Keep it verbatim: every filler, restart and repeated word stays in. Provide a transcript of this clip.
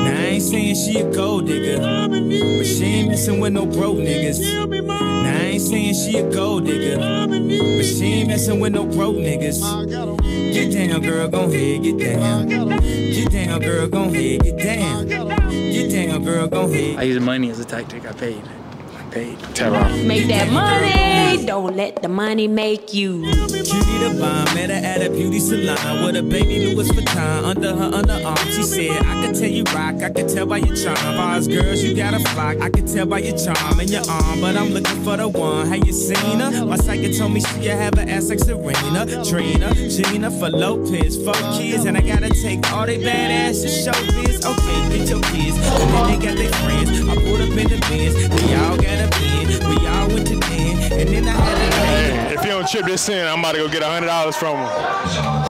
Now I ain't saying she a gold digger, but she ain't messing with no broke niggas. Now I ain't saying she a gold digger, but she ain't messing with no broke niggas. Get down, girl, gon' head, get down. Get down, girl, gon' head, get down. Get down, girl, gon' head. I use money as a tactic. I paid. I paid. Terror. Make that money. Don't let the money make you. Cutie the bomb, met her at a beauty salon with a baby Louis Vuitton under her underarm. She said, I could tell you rock, I could tell by your charm. Bars girls, you got a flock, I could tell by your charm and your arm. But I'm looking for the one. Have you seen her? My psychic told me she have an ass like Serena, Trina, Gina for Lopez, four kids, and I gotta take all they badass to show biz. Okay, get your kids, and then they got their friends. I pulled up in the Benz, we all got a bin, we all went to den, and then I had a If you don't chip this in, I'm about to go get a hundred dollars from him.